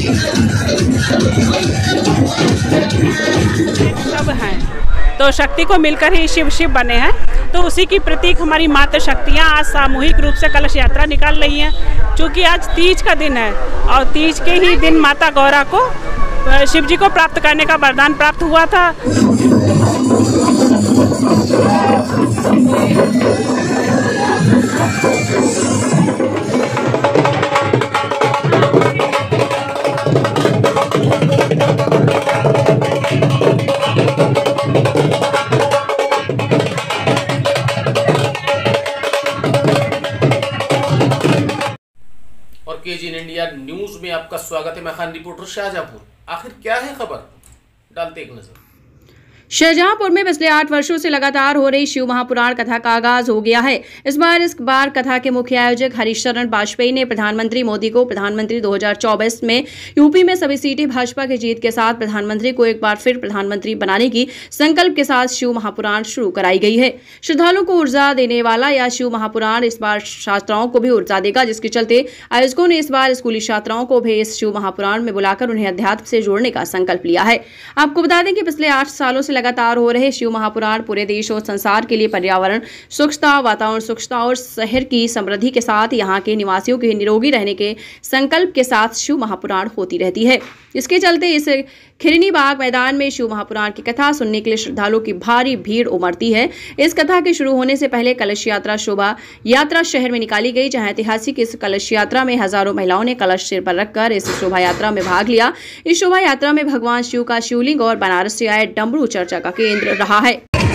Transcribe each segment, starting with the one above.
सब हैं तो शक्ति को मिलकर ही शिव शिव बने हैं, तो उसी की प्रतीक हमारी मातृ शक्तियाँ आज सामूहिक रूप से कलश यात्रा निकाल रही हैं। क्योंकि आज तीज का दिन है और तीज के ही दिन माता गौरा को शिव जी को प्राप्त करने का वरदान प्राप्त हुआ था। और केजीएन इंडिया न्यूज में आपका स्वागत है। मैं खान रिपोर्टर शाहजहांपुर। आखिर क्या है खबर, डालते एक नजर। शाहजहांपुर में पिछले 8 वर्षों से लगातार हो रही शिव महापुराण कथा का आगाज हो गया है। इस बार कथा के मुख्य आयोजक हरीशचरण वाजपेयी ने प्रधानमंत्री मोदी को प्रधानमंत्री 2024 में यूपी में सभी सीटें भाजपा की जीत के साथ प्रधानमंत्री को एक बार फिर प्रधानमंत्री बनाने की संकल्प के साथ शिव महापुराण शुरू कराई गई है। श्रद्धालुओं को ऊर्जा देने वाला यह शिव महापुराण इस बार छात्राओं को भी ऊर्जा देगा, जिसके चलते आयोजकों ने इस बार स्कूली छात्राओं को भी इस शिव महापुराण में बुलाकर उन्हें अध्यात्म से जोड़ने का संकल्प लिया है। आपको बता दें कि पिछले 8 सालों से लगातार हो रहे शिव महापुराण पूरे देश और संसार के लिए पर्यावरण स्वच्छता, वातावरण स्वच्छता और शहर की समृद्धि के साथ यहाँ के निवासियों के निरोगी रहने के संकल्प के साथ शिव महापुराण होती रहती है। इसके चलते इस खिरनी बाग मैदान में शिव महापुराण की कथा सुनने के लिए श्रद्धालुओं की भारी भीड़ उमड़ती है। इस कथा के शुरू होने से पहले कलश यात्रा शोभा यात्रा शहर में निकाली गई, जहां ऐतिहासिक इस कलश यात्रा में हजारों महिलाओं ने कलश सिर पर रखकर इस शोभा यात्रा में भाग लिया। इस शोभा यात्रा में भगवान शिव का शिवलिंग और बनारस से आए डमरू चर्चा का केंद्र रहा है।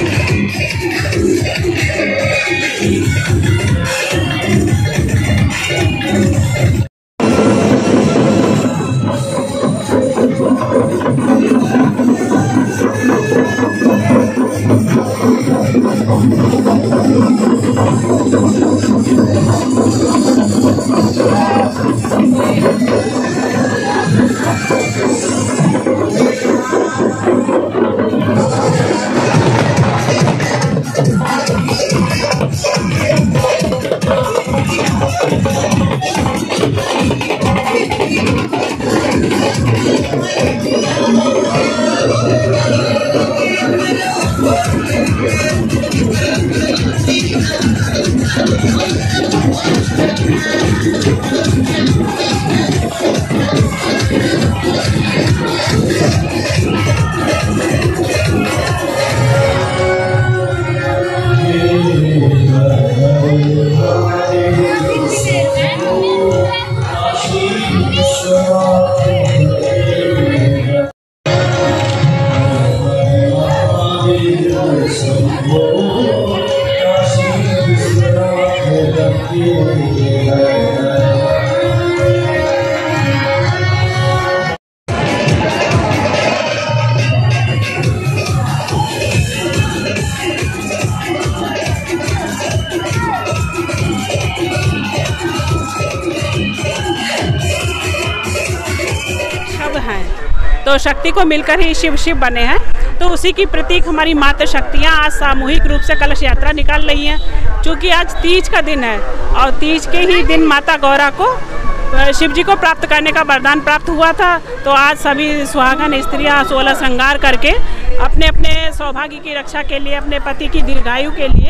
तो शक्ति को मिलकर ही शिव शिव बने हैं, तो उसी की प्रतीक हमारी मातृ शक्तियाँ आज सामूहिक रूप से कलश यात्रा निकाल रही हैं। क्योंकि आज तीज का दिन है और तीज के ही दिन माता गौरा को शिव जी को प्राप्त करने का वरदान प्राप्त हुआ था। तो आज सभी सुहागन स्त्रियाँ 16 श्रृंगार करके अपने अपने सौभाग्य की रक्षा के लिए, अपने पति की दीर्घायु के लिए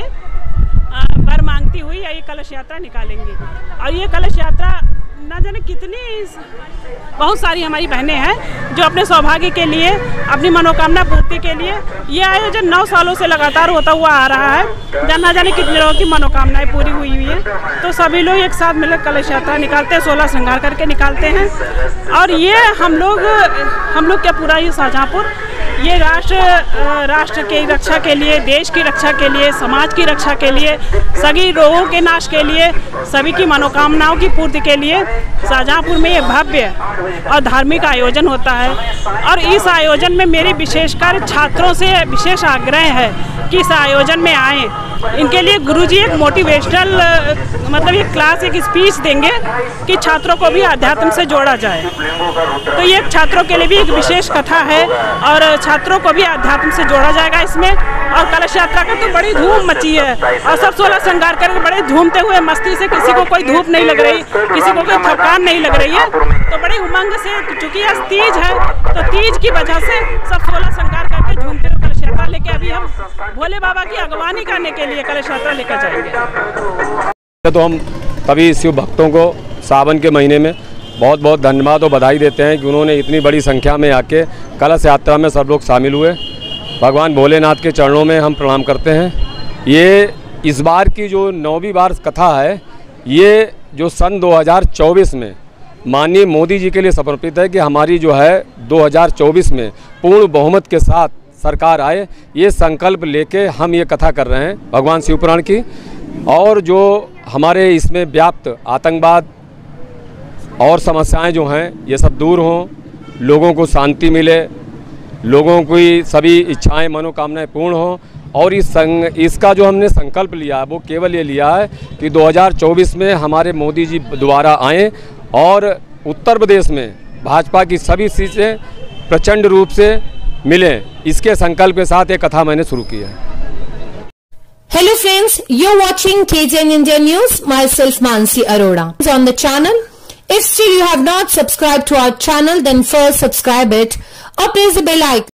वर मांगती हुई ये कलश यात्रा निकालेंगी। और ये कलश यात्रा ना जाने कितनी, बहुत सारी हमारी बहनें हैं जो अपने सौभाग्य के लिए, अपनी मनोकामना पूर्ति के लिए, ये आयोजन 9 सालों से लगातार होता हुआ आ रहा है। ना जाने कितने लोगों की मनोकामनाएं पूरी हुई है। तो सभी लोग एक साथ मिलकर कलश यात्रा निकालते हैं, 16 श्रृंगार करके निकालते हैं। और ये हम लोग क्या पूरा ये शाहजहांपुर ये राष्ट्र की रक्षा के लिए, देश की रक्षा के लिए, समाज की रक्षा के लिए, सभी रोगों के नाश के लिए, सभी की मनोकामनाओं की पूर्ति के लिए शाहजहांपुर में ये भव्य और धार्मिक आयोजन होता है। और इस आयोजन में मेरी विशेषकर छात्रों से विशेष आग्रह है कि इस आयोजन में आएँ। इनके लिए गुरुजी एक मोटिवेशनल मतलब एक क्लास, एक स्पीच देंगे कि छात्रों को भी अध्यात्म से जोड़ा जाए। तो ये छात्रों के लिए भी एक विशेष कथा है और छात्रों को भी अध्यात्म से जोड़ा जाएगा इसमें। और कलश यात्रा का तो बड़ी धूम मची है और सब 16 श्रृंगार करके बड़े झूमते हुए मस्ती से, किसी को कोई धूप नहीं लग रही, किसी को कोई कोई थकान नहीं लग रही है। तो बड़े उमंग से, चूंकि आज तीज है तो तीज की वजह से सब 16 श्रृंगार करके झूमते हुए कलश यात्रा लेके अभी हम भोले बाबा की अगवानी करने के लिए कलश यात्रा लेकर जाएंगे। तो हम सभी शिव भक्तों को सावन के महीने में बहुत बहुत धन्यवाद और बधाई देते हैं कि उन्होंने इतनी बड़ी संख्या में आके कलश यात्रा में सब लोग शामिल हुए। भगवान भोलेनाथ के चरणों में हम प्रणाम करते हैं। ये इस बार की जो 9वीं बार कथा है, ये जो सन 2024 में माननीय मोदी जी के लिए समर्पित है कि हमारी जो है 2024 में पूर्ण बहुमत के साथ सरकार आए, ये संकल्प लेके हम ये कथा कर रहे हैं भगवान शिव पुराण की। और जो हमारे इसमें व्याप्त आतंकवाद और समस्याएं जो हैं ये सब दूर हों, लोगों को शांति मिले, लोगों की सभी इच्छाएं मनोकामनाएं पूर्ण हों। और इसका जो हमने संकल्प लिया है वो केवल ये लिया है कि 2024 में हमारे मोदी जी दोबारा आएँ और उत्तर प्रदेश में भाजपा की सभी सीटें प्रचंड रूप से मिलें। इसके संकल्प के साथ ये कथा मैंने शुरू की है। Hello friends, you're watching KGN India News. Myself Mansi Arora on the channel. If still you have not subscribed to our channel, then first subscribe it or press the bell icon.